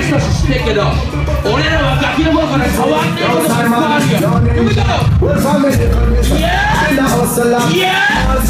年知ってんけど、俺らはガキの頃から変わんねえことがいっぱいあるよ。よいしょ。イエーイ。イエーイ。